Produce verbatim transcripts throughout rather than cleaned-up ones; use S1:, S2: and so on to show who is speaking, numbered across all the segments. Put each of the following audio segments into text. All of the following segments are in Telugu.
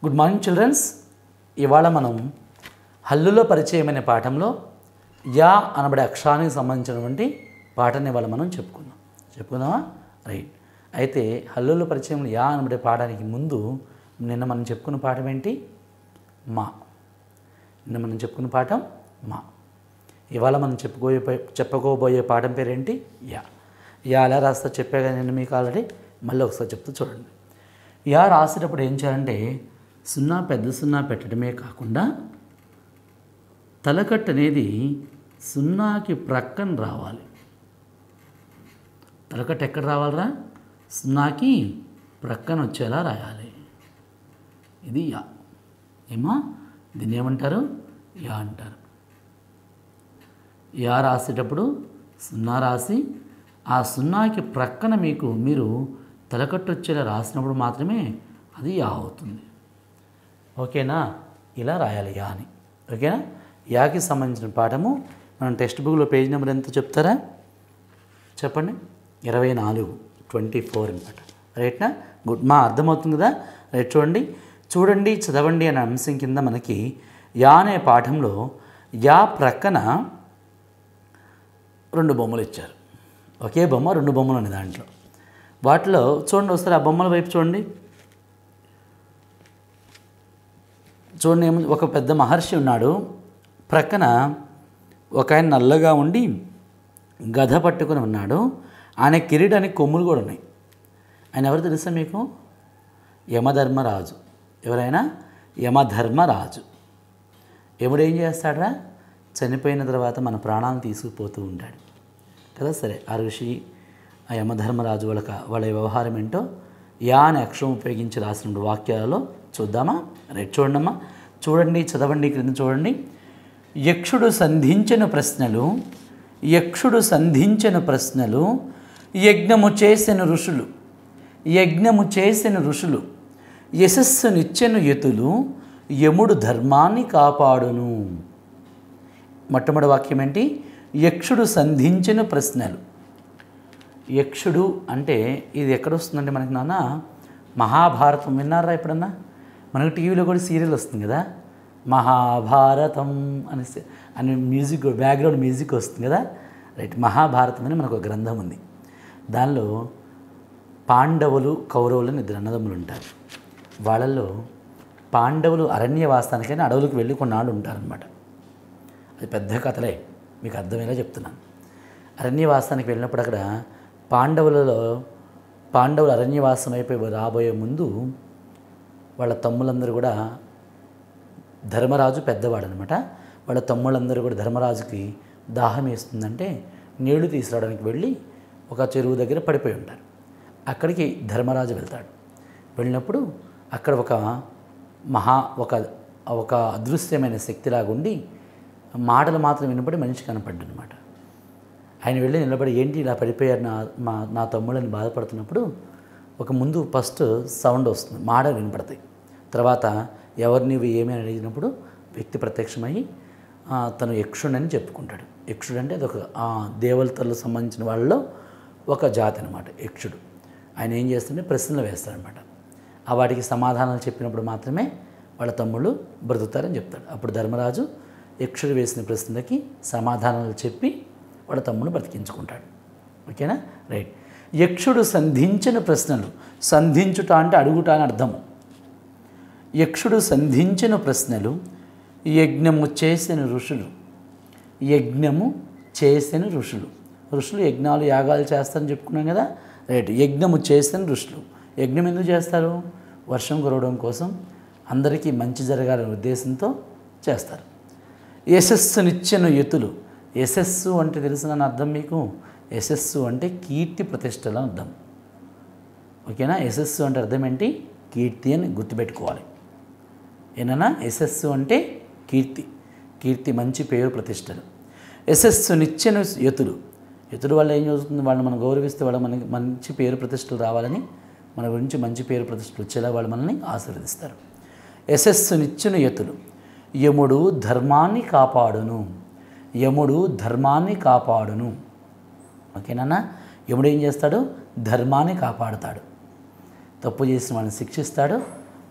S1: Good morning children's. ఇవాళ మనం హల్లులో పరిచయం అనే పాఠంలో యా అనబడే అక్షరానికి సంబంధించినటువంటి పాఠాన్ని ఇవాళ మనం చెప్పుకుందాం చెప్పుకుందామా రైట్. అయితే హల్లులో పరిచయం యా అనబడే పాఠానికి ముందు నిన్న మనం చెప్పుకున్న పాఠం ఏంటి? మా. నిన్న మనం చెప్పుకున్న పాఠం మా. ఇవాళ మనం చెప్పుకోయే చెప్పుకోబోయే పాఠం పేరేంటి? యా. యా ఎలా రాస్తా చెప్పాగా నేను మీకు ఆల్రెడీ, మళ్ళీ ఒకసారి చెప్తూ చూడండి. యా రాసేటప్పుడు ఏం చేయాలంటే సున్నా పెద్ద సున్నా పెట్టడమే కాకుండా తలకట్టు అనేది సున్నాకి ప్రక్కన రావాలి. తలకట్టు ఎక్కడ రావాలరా? సున్నాకి ప్రక్కన వచ్చేలా రాయాలి. ఇది యా. ఏమా దీన్ని ఏమంటారు? యా అంటారు. యా రాసేటప్పుడు సున్నా రాసి ఆ సున్నాకి ప్రక్కన మీకు మీరు తలకట్టు వచ్చేలా రాసినప్పుడు మాత్రమే అది యా అవుతుంది. ఓకేనా? ఇలా రాయాలి యా అని. ఓకేనా? యాకి సంబంధించిన పాఠము మనం టెక్స్ట్ బుక్లో పేజ్ నెంబర్ ఎంత చెప్తారా? చెప్పండి. ఇరవై నాలుగు ట్వంటీ ఫోర్ అనమాట. రైట్నా? గుడ్. మా అర్థమవుతుంది కదా? రైట్. చూడండి చూడండి చదవండి అనే అంశం కింద మనకి యా అనే పాఠంలో యా ప్రక్కన రెండు బొమ్మలు ఇచ్చారు. ఒకే బొమ్మ రెండు బొమ్మలు ఉన్నాయి దాంట్లో. వాటిలో చూడండి ఒకసారి ఆ బొమ్మల వైపు చూడండి. చూడండి ఏమో ఒక పెద్ద మహర్షి ఉన్నాడు. ప్రక్కన ఒక ఆయన నల్లగా ఉండి గధ పట్టుకుని ఉన్నాడు. ఆయన కిరీటానికి కొమ్ములు కూడా ఉన్నాయి. ఆయన ఎవరు తెలుసా మీకు? యమధర్మరాజు. ఎవరైనా? యమధర్మరాజు. యముడు ఏం చేస్తాడరా? చనిపోయిన తర్వాత మన ప్రాణాలను తీసుకుపోతూ ఉంటాడు కదా. సరే, ఆ ఋషి ఆ యమధర్మరాజు వాళ్ళ వాళ్ళ వ్యవహారం ఏంటో యా అనే అక్షరం ఉపయోగించి రాసిన వాక్యాలలో చూద్దామా? రైట్. చూడండమ్మా. చూడండి చదవండి క్రింద చూడండి. యక్షుడు సంధించిన ప్రశ్నలు యక్షుడు సంధించిన ప్రశ్నలు యజ్ఞము చేసిన ఋషులు యజ్ఞము చేసిన ఋషులు యశస్సునిచ్చెను యతులు యముడు ధర్మాన్ని కాపాడును. మొట్టమొదటి వాక్యం ఏంటి? యక్షుడు సంధించిన ప్రశ్నలు. యక్షుడు అంటే ఇది ఎక్కడ వస్తుందంటే మనకి నాన్న మహాభారతం విన్నారా ఎప్పుడన్నా? మనకు టీవీలో కూడా సీరియల్ వస్తుంది కదా, మహాభారతం అని అని మ్యూజిక్ బ్యాక్గ్రౌండ్ మ్యూజిక్ వస్తుంది కదా. రైట్. మహాభారతం అని మనకు ఒక గ్రంథం ఉంది. దానిలో పాండవులు కౌరవులు అని ఇద్దరు అన్నదమ్ములు ఉంటారు. వాళ్ళల్లో పాండవులు అరణ్యవాసానికైనా అడవులకు వెళ్ళి కొన్నాళ్ళు ఉంటారనమాట. అది పెద్ద కథలే, మీకు అర్థమయ్యేలా చెప్తున్నాను. అరణ్యవాసానికి వెళ్ళినప్పుడు అక్కడ పాండవులలో పాండవులు అరణ్యవాసం అయిపోయి రాబోయే ముందు వాళ్ళ తమ్ములందరూ కూడా, ధర్మరాజు పెద్దవాడు అనమాట, వాళ్ళ తమ్ముళ్ళందరూ కూడా ధర్మరాజుకి దాహం వేస్తుందంటే నీళ్లు తీసుకురావడానికి వెళ్ళి ఒక చెరువు దగ్గర పడిపోయి ఉంటారు. అక్కడికి ధర్మరాజు వెళ్తాడు. వెళ్ళినప్పుడు అక్కడ ఒక మహా ఒక ఒక అదృశ్యమైన శక్తిలాగుండి మాటలు మాత్రం వినపడి మనిషి కనపడ్డాడు అనమాట. ఆయన వెళ్ళి నిలబడి ఏంటి ఇలా పడిపోయారు నా మా నా తమ్ముళ్ళని బాధపడుతున్నప్పుడు ఒక ముందు ఫస్ట్ సౌండ్ వస్తుంది, మాట వినపడతాయి. తర్వాత ఎవరు నీవు ఏమీ అని అడిగినప్పుడు వ్యక్తి ప్రత్యక్షమయ్యి తను యక్షుడని చెప్పుకుంటాడు. యక్షుడు అంటే అదొక దేవతలకు సంబంధించిన వాళ్ళలో ఒక జాతి అనమాట యక్షుడు. ఆయన ఏం చేస్తుంటే ప్రశ్నలు వేస్తాడనమాట. ఆ వాటికి సమాధానాలు చెప్పినప్పుడు మాత్రమే వాళ్ళ తమ్ముళ్ళు బ్రతుకుతారని చెప్తాడు. అప్పుడు ధర్మరాజు యక్షుడు వేసిన ప్రశ్నలకి సమాధానాలు చెప్పి వాళ్ళ తమ్ముడు బ్రతికించుకుంటాడు. ఓకేనా? రైట్. యక్షుడు సంధించిన ప్రశ్నలు. సంధించుట అంటే అడుగుట అని అర్థము. యక్షుడు సంధించిన ప్రశ్నలు యజ్ఞము చేసిన ఋషులు యజ్ఞము చేసిన ఋషులు ఋషులు యజ్ఞాలు యాగాలు చేస్తారని చెప్పుకున్నాం కదా. రైట్. యజ్ఞము చేసిన ఋషులు. యజ్ఞం ఎందుకు చేస్తారు? వర్షం కురవడం కోసం, అందరికీ మంచి జరగాలనే ఉద్దేశంతో చేస్తారు. యశస్సునిచ్చెను యతులు. యశస్సు అంటే తెలుసునని అర్థం మీకు? యశస్సు అంటే కీర్తి ప్రతిష్టలు అని అర్థం. ఓకేనా? యశస్సు అంటే అర్థం ఏంటి? కీర్తి అని గుర్తుపెట్టుకోవాలి. ఏనన్నా? యశస్సు అంటే కీర్తి, కీర్తి మంచి పేరు ప్రతిష్టలు. యశస్సునిచ్చెను యతులు. యతుడు వల్ల ఏం జరుగుతుంది? వాళ్ళు మనం గౌరవిస్తే వాళ్ళు మనకి మంచి పేరు ప్రతిష్టలు రావాలని, మన గురించి మంచి పేరు ప్రతిష్టలు వచ్చేలా వాళ్ళు మనల్ని ఆశీర్వదిస్తారు. యశస్సునిచ్చెను యతులు యముడు ధర్మాన్ని కాపాడును. యముడు ధర్మాన్ని కాపాడును. ఓకేనా? యముడు ఏం చేస్తాడు? ధర్మాన్ని కాపాడుతాడు. తప్పు చేసిన వాళ్ళని శిక్షిస్తాడు,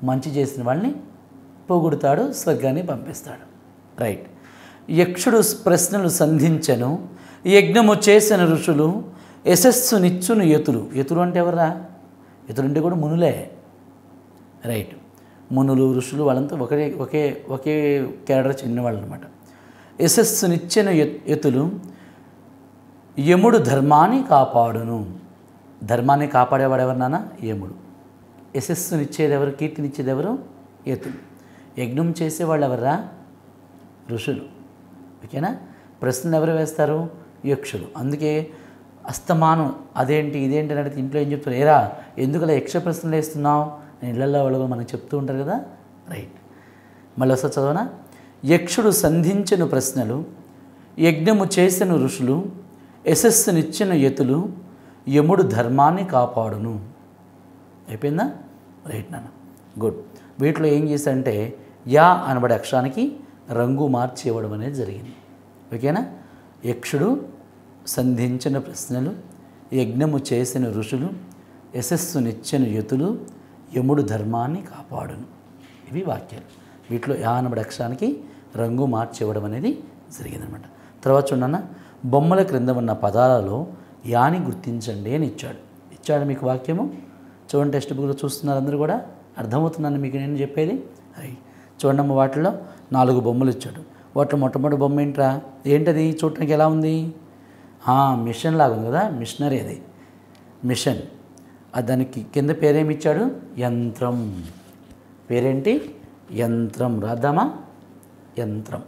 S1: మంచి చేసిన వాళ్ళని పొగుడుతాడు, స్వర్గాన్ని పంపిస్తాడు. రైట్. యక్షుడు ప్రశ్నలు సంధించెను, యజ్ఞము చేసిన ఋషులు, యశస్సు నిచ్చును యతులు. యతులు అంటే ఎవరా? యతులు అంటే కూడా మునులే. రైట్. మునులు, ఋషులు వాళ్ళంతా ఒకే ఒకే ఒకే కేడర్ చెందిన వాళ్ళు అనమాట. యశస్సు నిచ్చెన యతులు, యముడు ధర్మాన్ని కాపాడును. ధర్మాన్ని కాపాడేవాడు ఎవరు నాన్న? యముడు. యశస్సునిచ్చేది ఎవరు? కీర్తినిచ్చేది ఎవరు? యతులు. యజ్ఞం చేసేవాళ్ళు ఎవర్రా? ఋషులు. ఓకేనా? ప్రశ్నలు ఎవరు వేస్తారు? యక్షులు. అందుకే అస్తమానం అదేంటి ఇదేంటి అని అడిగితే ఇంట్లో ఏం చెప్తారు? ఏరా ఎందుకు అలా యక్ష ప్రశ్నలు వేస్తున్నావు? నేను ఇళ్లలో వాళ్ళు మనకు చెప్తూ ఉంటారు కదా. రైట్. మళ్ళీ ఒకసారి చదవనా? యక్షుడు సంధించిన ప్రశ్నలు, యజ్ఞము చేసిన ఋషులు, యశస్సునిచ్చిన యతులు, యముడు ధర్మాన్ని కాపాడును. అయిపోయిందా? రైట్ నాన్న. గుడ్. వీటిలో ఏం చేశారంటే యా అనబడే అక్షరానికి రంగు మార్చి ఇవ్వడం అనేది జరిగింది. ఓకేనా? యక్షుడు సంధించిన ప్రశ్నలు, యజ్ఞము చేసిన ఋషులు, యశస్సునిచ్చిన యతులు, యముడు ధర్మాన్ని కాపాడును. ఇవి వాక్యాలు. వీటిలో యా అనబడే అక్షరానికి రంగు మార్చి ఇవ్వడం అనేది జరిగిందనమాట. తర్వాత చూడన్న, బొమ్మల క్రింద ఉన్న పదాలలో యాని గుర్తించండి అని ఇచ్చాడు. ఇచ్చాడు మీకు వాక్యము. చూడండి, టెక్స్ట్ బుక్లో చూస్తున్నారు అందరూ కూడా. అర్థమవుతుందని మీకు నేను చెప్పేది. అయ్యి చూడండి, వాటిలో నాలుగు బొమ్మలు ఇచ్చాడు. వాటిలో మొట్టమొదటి బొమ్మ ఏంట్రా? ఏంటది? చూడటానికి ఎలా ఉంది? మిషన్ లాగా ఉంది కదా, మిషనరీ. అది మిషన్. అది దానికి కింద పేరేమి ఇచ్చాడు? యంత్రం. పేరేంటి? యంత్రం. రాద్దామా? యంత్రం.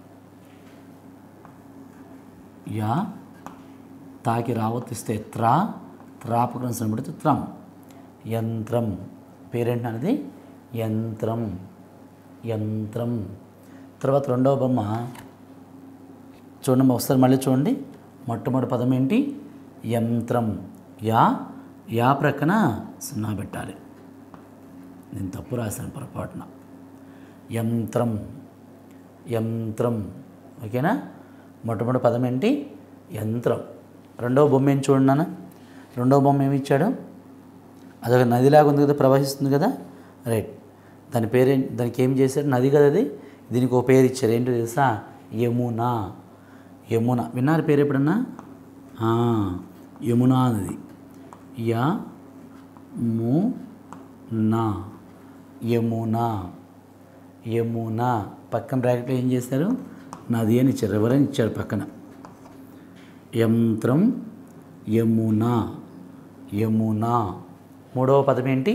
S1: యా తాకి రావతిస్తే త్రా, త్రాపకం సనబడితే త్రం. యంత్రం. పేరేంటి అనేది? యంత్రం. యంత్రం. తర్వాత రెండవ బొమ్మ చూడండి, ఒకసారి మళ్ళీ చూడండి. మొట్టమొదటి పదం ఏంటి? యంత్రం. యా యా ప్రక్కన సున్నా పెట్టాలి. నేను తప్పు రాశాను పొరపాటున. యంత్రం. యంత్రం. ఓకేనా? మొట్టమొదటి పదం ఏంటి? యంత్రం. రెండవ బొమ్మ ఏం చూడండి నాన్న. రెండవ బొమ్మ ఏమి ఇచ్చాడు? అదొక నదిలాగా ఉంది కదా, ప్రవహిస్తుంది కదా. రైట్. దాని పేరే, దానికి ఏం చేశాడు? నది కదా అది. దీనికి ఒక పేరు ఇచ్చారు. ఏంటో తెలుసా? యమున. యమున. విన్నారు పేరు ఎప్పుడన్నా? యమునా నది. యా ము నా. యమున. యమున. పక్కన బ్రాకెట్లో ఏం చేశారు? నది అని ఇచ్చారు. ఎవరని ఇచ్చారు పక్కన. యంత్రం. యమున. యమున. మూడవ పదం ఏంటి?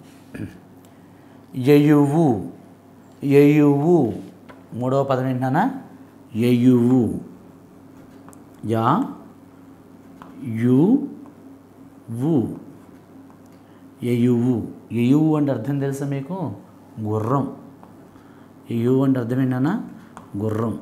S1: యయువు. యయువు. మూడవ పదం ఏంటన్నా? యయువు. యా యు వు. యయువు. యయువు అంటే అర్థం తెలుసా మీకు? గుర్రం. యయువు అంటే అర్థం ఏంటన్నా? గుర్రం.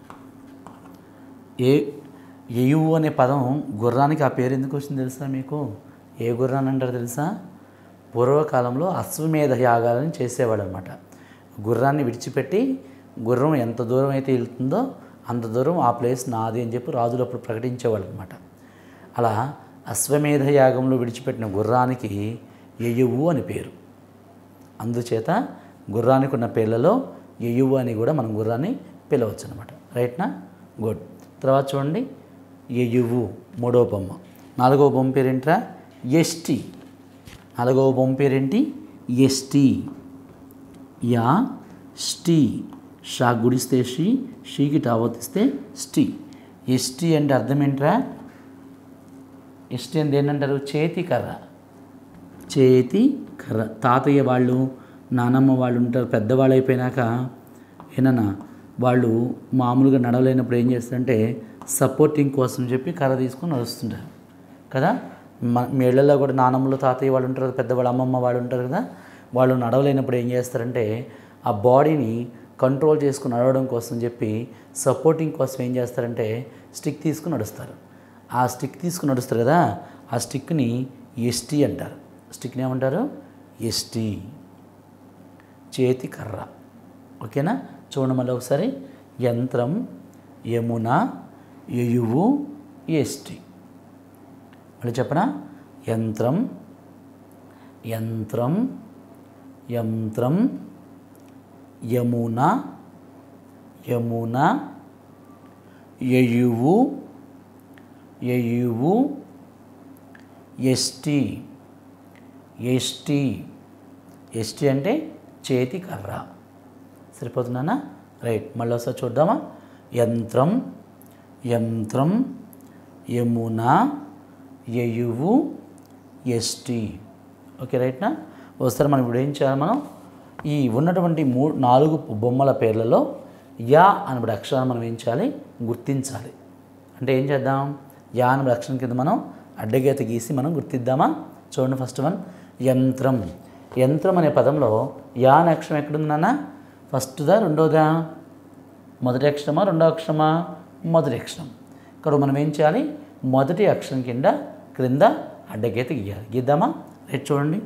S1: ఏ యయువు అనే పదం గుర్రానికి ఆ పేరు ఎందుకు వచ్చింది తెలుసా మీకు? ఏ గుర్రాన్ని అంటారు తెలుసా? పూర్వకాలంలో అశ్వమేధ యాగాలను చేసేవాడు అనమాట. గుర్రాన్ని విడిచిపెట్టి గుర్రం ఎంత దూరం అయితే వెళ్తుందో అంత దూరం ఆ ప్లేస్ నాది అని చెప్పి రాజులు అప్పుడు ప్రకటించేవాళ్ళు అనమాట. అలా అశ్వమేధ యాగంలో విడిచిపెట్టిన గుర్రానికి యయువు అని పేరు. అందుచేత గుర్రానికి ఉన్న పేర్లలో యయువు అని కూడా మనం గుర్రాన్ని పిలవచ్చు అనమాట. రైట్నా? గుడ్. తర్వాత చూడండి, యయువు మూడవ బొమ్మ. నాలుగవ బొమ్మ పేరేంట్రా? ఎస్టి. నాలుగవ బొమ్మ పేరేంటి? ఎస్టి. యా స్టీ. షా గుడిస్తే షీ, షీకి టావతిస్తే స్టీ. ఎస్టి అంటే అర్థం ఏంట్రా? ఎస్టి అంటే ఏంటంటారు? చేతి కర్ర. చేతి కర్ర. తాతయ్య వాళ్ళు, నానమ్మ వాళ్ళు ఉంటారు, పెద్దవాళ్ళు అయిపోయినాక ఏమన్నా వాళ్ళు మామూలుగా నడవలేనప్పుడు ఏం చేస్తారంటే సపోర్టింగ్ కోసం చెప్పి కర్ర తీసుకొని నడుస్తుంటారు కదా. మీ ఇళ్ళల్లో కూడా నానమ్మలు, తాతయ్య వాళ్ళు ఉంటారు, పెద్దవాళ్ళు, అమ్మమ్మ వాళ్ళు ఉంటారు కదా. వాళ్ళు నడవలేనప్పుడు ఏం చేస్తారంటే ఆ బాడీని కంట్రోల్ చేసుకుని నడవడం కోసం చెప్పి సపోర్టింగ్ కోసం ఏం చేస్తారంటే స్టిక్ తీసుకుని నడుస్తారు. ఆ స్టిక్ తీసుకుని నడుస్తారు కదా, ఆ స్టిక్ని ఎస్టీ అంటారు. స్టిక్ని ఏమంటారు? ఎస్టీ. చేతి కర్ర. ఓకేనా? చూడండి మళ్ళీ ఒకసారి. యంత్రం, యమున, యయువు, ఎస్టీ. మళ్ళీ చెప్పనా? యంత్రం, యంత్రం, యంత్రం యమున యమున యయువు యయువు ఎస్టి ఎస్టి ఎస్టి అంటే చేతి కర్ర. సరిపోతున్నానా? రైట్. మళ్ళీ ఒకసారి చూద్దామా? యంత్రం యంత్రం యమున యయువు ఎస్టి. ఓకే రైట్నా? ఒకసారి మనం ఇప్పుడు ఏం చేయాలి? మనం ఈ ఉన్నటువంటి మూడు నాలుగు బొమ్మల పేర్లలో యా అనబడే అక్షరాన్ని మనం ఏం చేయాలి? గుర్తించాలి. అంటే ఏం చేద్దాం? యా అనబడే అక్షరం కింద మనం అడ్డగీత గీసి మనం గుర్తిద్దామా? చూడండి. ఫస్ట్ వన్ యంత్రం. యంత్రం అనే పదంలో యా అనే అక్షరం ఎక్కడుంది నాన్న? ఫస్ట్దా రెండోదా? మొదటి అక్షరమా రెండో అక్షరమా? మొదటి అక్షరం. ఇక్కడ మనం ఏం చేయాలి? మొదటి అక్షరం కింద క్రింద అడ్డగీత గీయాలి. గీద్దామా? రైట్. చూడండి.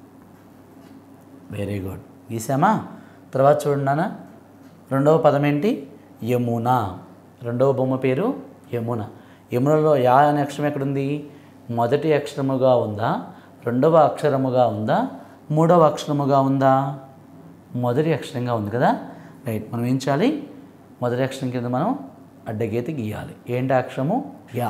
S1: Very good. గీసామా? తర్వాత చూడండి నాన్న, రెండవ పదం ఏంటి? యమున. రెండవ బొమ్మ పేరు యమున. యమునలో యా అనే అక్షరం ఎక్కడుంది? మొదటి అక్షరముగా ఉందా, రెండవ అక్షరముగా ఉందా, మూడవ అక్షరముగా ఉందా? మొదటి అక్షరంగా ఉంది కదా. రైట్. మనం ఏం చేయాలి? మొదటి అక్షరం కింద మనం అడ్డగీత గీయాలి. ఏంటి అక్షరము? యా.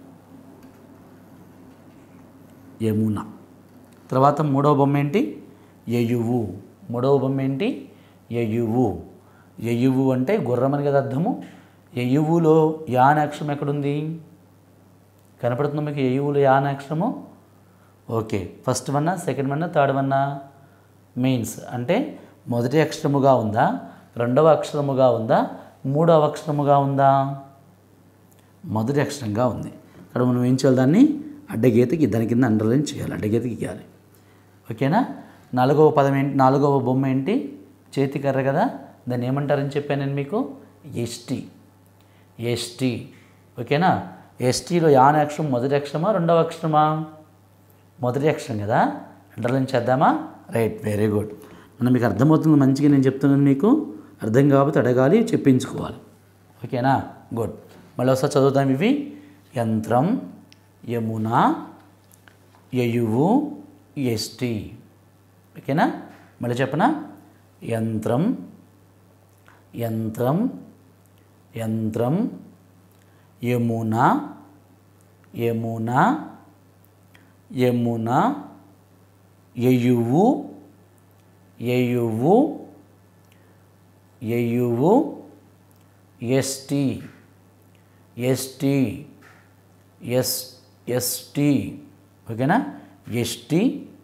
S1: యమున. తర్వాత మూడవ బొమ్మ ఏంటి? యయువు. మూడవ బొమ్మ ఏంటి? యయువు. యయువు అంటే గుర్రమని కదా అర్థము. యయువులో యా అనే అక్షరం ఎక్కడుంది? కనపడుతుంది మీకు యయువులో యా అనే అక్షరము? ఓకే. ఫస్ట్ వన్నా, సెకండ్ వన్నా, థర్డ్ వన్నా? మీన్స్ అంటే మొదటి అక్షరముగా ఉందా, రెండవ అక్షరముగా ఉందా, మూడవ అక్షరముగా ఉందా? మొదటి అక్షరంగా ఉంది. ఇక్కడ మనం ఏం చేయాలి? దాన్ని అడ్డగీతకి దాని కింద అండర్లైన్ చేయాలి, అడ్డగీతకి గీయాలి. ఓకేనా? నాలుగవ పదం ఏంటి? నాలుగవ బొమ్మ ఏంటి? చేతి కర్ర కదా. దాన్ని ఏమంటారని చెప్పాను నేను మీకు? ఎస్టి. ఎస్టి. ఓకేనా? ఎస్టీలో యా అనే అక్షరం మొదటి అక్షరమా రెండవ అక్షరమా? మొదటి అక్షరం కదా. అండర్లైన్ చేద్దామా? రైట్. Very good. మనం మీకు అర్థమవుతుంది మంచిగా నేను చెప్తున్నాను. మీకు అర్థం కాకపోతే అడగాలి, చెప్పించుకోవాలి. ఓకేనా? గుడ్. మళ్ళీ ఒకసారి చదువుతాం. ఇవి యంత్రం యమున యయువు ఎస్టి. ఓకేనా? మళ్ళీ చెప్పనా? యంత్రం యంత్రం యంత్రం యమున యమున యమున యయువు యయువు యయువు ఎస్టి ఎస్టి ఎస్ ఎస్టి. ఓకేనా? ఎస్టి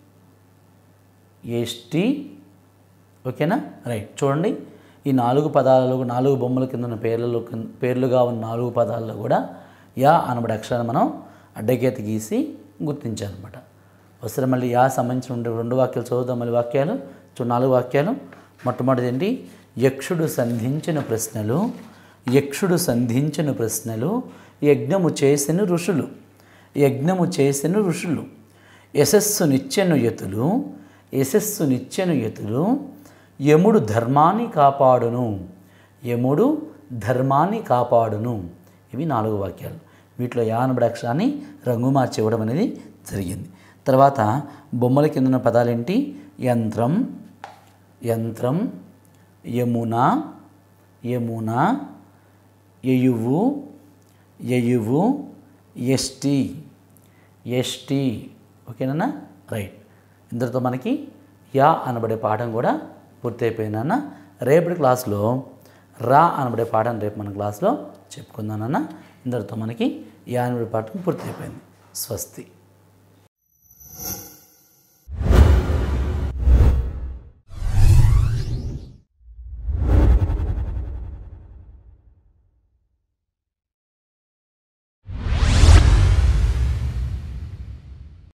S1: ఎస్టి. ఓకేనా? రైట్. చూడండి. ఈ నాలుగు పదాలలో నాలుగు బొమ్మల కింద ఉన్న పేర్లలో పేర్లుగా ఉన్న నాలుగు పదాల్లో కూడా యా అనబడే అక్షరాన్ని మనం అడ్డగీత గీసి గుర్తించాలన్నమాట. ఒకసారి మళ్ళీ యా సంబంధించిన ఉండే రెండు వాక్యాలు చదువుదాం. మళ్ళీ వాక్యాలు చూ నాలుగు వాక్యాలు. మొట్టమొదటి ఏంటి? యక్షుడు సంధించిన ప్రశ్నలు యక్షుడు సంధించిన ప్రశ్నలు యజ్ఞము చేసిన ఋషులు యజ్ఞము చేసిన ఋషులు యశస్సు నిచ్చెను యతులు యశస్సు నిచ్చెను యతులు యముడు ధర్మాన్ని కాపాడును యముడు ధర్మాన్ని కాపాడును. ఇవి నాలుగు వాక్యాలు. వీటిలో యా అనబడే అక్షరాన్ని రంగు మార్చి ఇవ్వడం అనేది జరిగింది. తర్వాత బొమ్మల కింద ఉన్న పదాలేంటి? యంత్రం యంత్రం యమున యమున యయువు యయువు ఎస్టి ఎస్టి. ఓకేనా? రైట్. ఇంతటితో మనకి యా అనబడే పాఠం కూడా పూర్తయిపోయిందన్న. రేపటి క్లాస్లో రా అనబడే పాఠం రేపు మన క్లాస్లో చెప్పుకుందానన్న. ఇంతటితో మనకి యా అనబడే పాఠం పూర్తయిపోయింది. స్వస్తి.